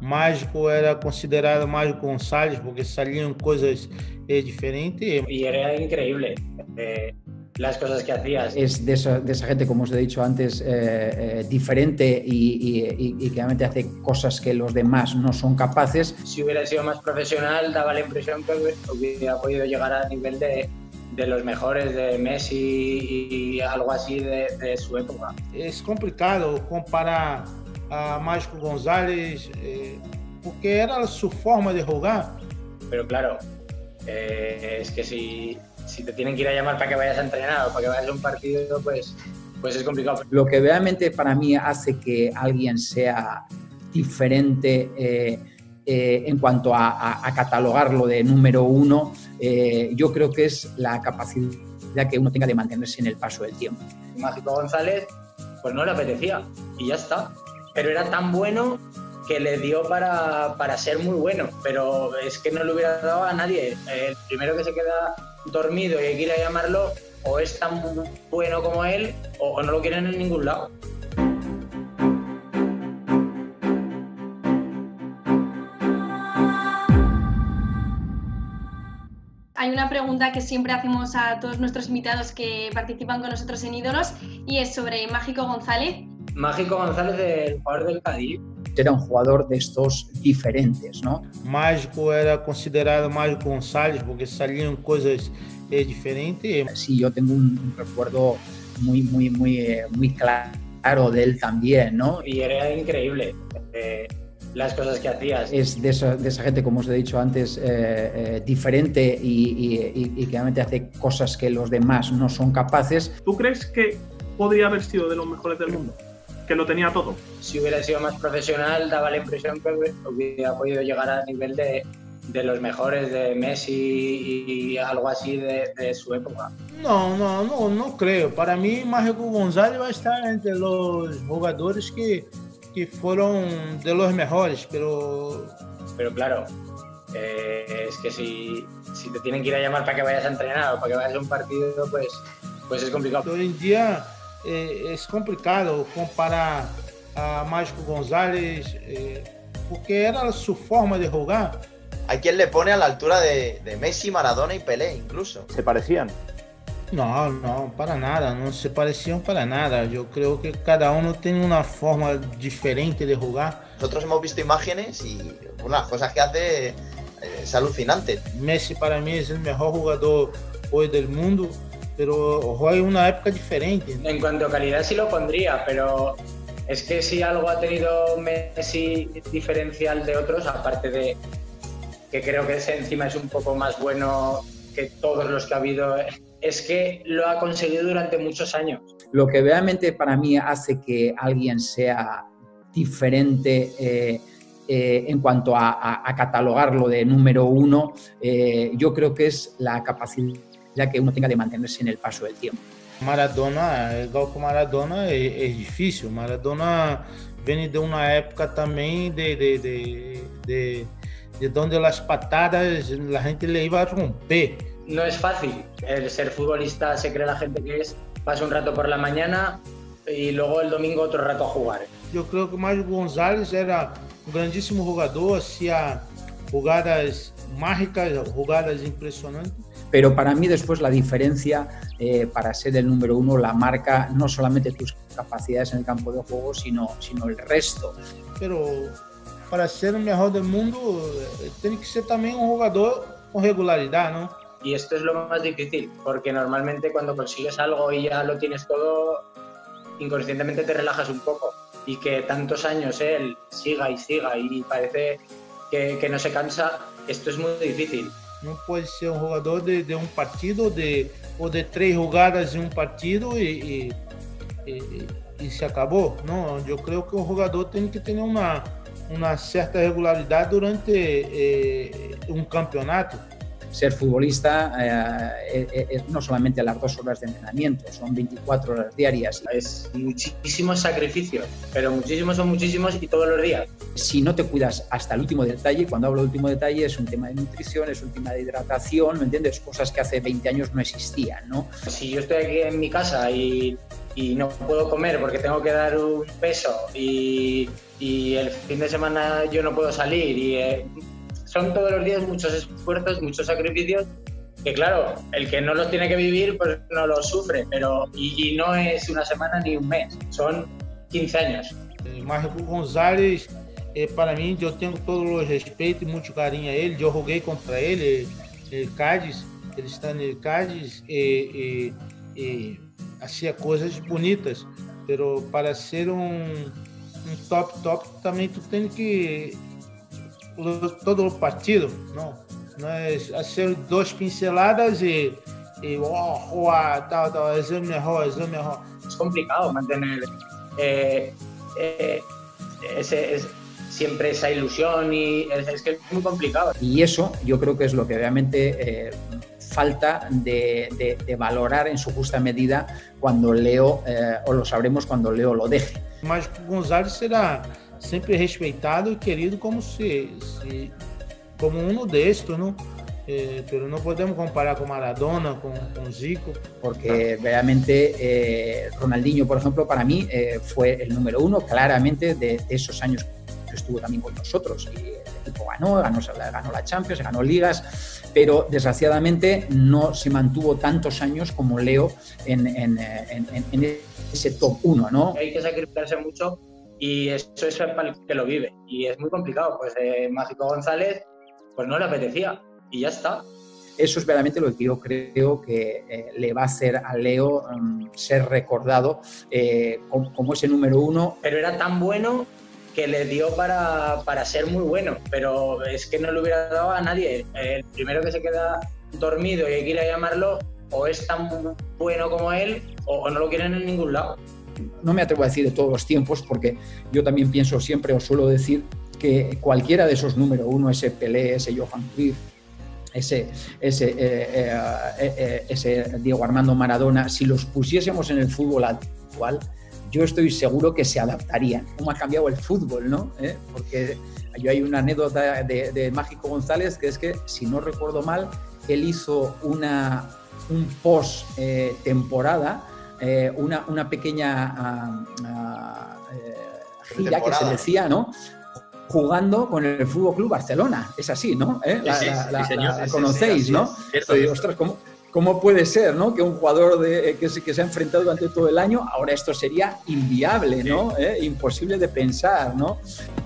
Mágico era considerado Mágico González porque salían cosas diferentes. Y era increíble las cosas que hacías. Es de esa gente, como os he dicho antes, diferente y que realmente hace cosas que los demás no son capaces. Si hubiera sido más profesional, daba la impresión que hubiera podido llegar al nivel de los mejores, de Messi y algo así de su época. Es complicado comparar a Mágico González porque era su forma de jugar. Pero claro, es que si te tienen que ir a llamar para que vayas a entrenar o para que vayas a un partido, pues es complicado. Lo que realmente para mí hace que alguien sea diferente en cuanto a catalogarlo de número uno, yo creo que es la capacidad que uno tenga de mantenerse en el paso del tiempo. Mágico González, pues no le apetecía y ya está. Pero era tan bueno que le dio para ser muy bueno, pero es que no le hubiera dado a nadie. El primero que se queda dormido y hay que ir a llamarlo, o es tan bueno como él o no lo quieren en ningún lado. Hay una pregunta que siempre hacemos a todos nuestros invitados que participan con nosotros en Ídolos y es sobre Mágico González. Mágico González, el jugador del Cádiz. Era un jugador de estos diferentes, ¿no? Mágico era considerado Mágico González porque salían cosas diferentes. Sí, yo tengo un recuerdo muy claro de él también, ¿no? Y era increíble las cosas que hacías. Es de esa gente, como os he dicho antes, diferente y que realmente hace cosas que los demás no son capaces. ¿Tú crees que podría haber sido de los mejores del mundo? Que lo tenía todo. Si hubiera sido más profesional, daba la impresión que hubiera podido llegar al nivel de los mejores, de Messi y algo así de su época. No creo. Para mí, Mágico González va a estar entre los jugadores que fueron de los mejores, pero claro, es que si te tienen que ir a llamar para que vayas a entrenar o para que vayas a un partido, pues es complicado. Hoy en día es complicado comparar a Mágico González porque era su forma de jugar. Hay quien le pone a la altura de Messi, Maradona y Pelé incluso. ¿Se parecían? No, para nada, no se parecían para nada. Yo creo que cada uno tiene una forma diferente de jugar. Nosotros hemos visto imágenes y las cosas que hace es alucinante. Messi para mí es el mejor jugador hoy del mundo, pero juega en una época diferente. En cuanto a calidad sí lo pondría, pero es que si algo ha tenido Messi diferencial de otros, aparte de que creo que ese encima es un poco más bueno que todos los que ha habido, es que lo ha conseguido durante muchos años. Lo que realmente para mí hace que alguien sea diferente en cuanto a catalogarlo de número uno, yo creo que es la capacidad que uno tenga de mantenerse en el paso del tiempo. Maradona, igual que Maradona, es difícil. Maradona viene de una época también de donde las patadas la gente le iba a romper. No es fácil el ser futbolista, se cree la gente que pasa un rato por la mañana y luego el domingo otro rato a jugar. Yo creo que Mágico González era un grandísimo jugador, hacía jugadas mágicas, jugadas impresionantes. Pero para mí después la diferencia para ser el número uno la marca no solamente tus capacidades en el campo de juego, sino el resto. Pero para ser el mejor del mundo tiene que ser también un jugador con regularidad, ¿no? Y esto es lo más difícil, porque normalmente cuando consigues algo y ya lo tienes todo, inconscientemente te relajas un poco. Y que tantos años él siga y parece que no se cansa, esto es muy difícil. No puede ser un jugador de un partido o de 3 jugadas en un partido y se acabó. No, yo creo que un jugador tiene que tener una cierta regularidad durante un campeonato. Ser futbolista no solamente las 2 horas de entrenamiento, son 24 horas diarias. Es muchísimos sacrificios, pero son muchísimos y todos los días. Si no te cuidas hasta el último detalle, cuando hablo de último detalle es un tema de nutrición, es un tema de hidratación, ¿me entiendes? Cosas que hace 20 años no existían, ¿no? Si yo estoy aquí en mi casa y y no puedo comer porque tengo que dar un peso y el fin de semana yo no puedo salir y son todos los días muchos esfuerzos, muchos sacrificios que claro, el que no los tiene que vivir pues no los sufre, pero y no es una semana ni un mes, son 15 años. Mágico Gonzalez, para mim, eu tenho todo o respeito e muito carinho a ele. Eu joguei contra ele, Cádiz, ele está no Cádiz e hacía coisas bonitas, pero para ser um top também tu tem que todo o partido, não é hacer 2 pinceladas e tal, es el mejor. Es complicado mantener siempre esa ilusión y es que es muy complicado. Y eso yo creo que es lo que realmente falta de valorar en su justa medida cuando Leo, o lo sabremos cuando Leo lo deje. Mágico Gonzalez será sempre respeitado e querido como como uno de estos, ¿no? Pero no podemos comparar con Maradona, con Zico. Porque realmente Ronaldinho, por ejemplo, para mí fue el número 1 claramente de esos años que estuvo también con nosotros. Y el equipo ganó la Champions, ganó ligas, pero desgraciadamente no se mantuvo tantos años como Leo en ese top 1, ¿no? Hay que sacrificarse mucho y eso es para el que lo vive. Y es muy complicado. Pues Mágico González pues no le apetecía y ya está. Eso es verdaderamente lo que yo creo que le va a hacer a Leo ser recordado como ese número 1. Pero era tan bueno que le dio para ser muy bueno, pero es que no le hubiera dado a nadie. El primero que se queda dormido y hay que ir a llamarlo, o es tan bueno como él o no lo quieren en ningún lado. No me atrevo a decir de todos los tiempos, porque yo también pienso siempre, o suelo decir, que cualquiera de esos número 1, ese Pelé, ese Johan Cruyff, ese Diego Armando Maradona, si los pusiésemos en el fútbol actual, yo estoy seguro que se adaptarían. ¿Cómo ha cambiado el fútbol, no? Porque yo hay una anécdota de Mágico González, que es que, si no recuerdo mal, él hizo un post-temporada, una pequeña gira que se decía, ¿no? Jugando con el Fútbol Club Barcelona. Es así, ¿no? La conocéis, ¿no? Oye, ostras, ¿cómo puede ser, ¿no? Que un jugador que se ha enfrentado durante todo el año, ahora esto sería inviable, ¿no? Imposible de pensar, ¿no?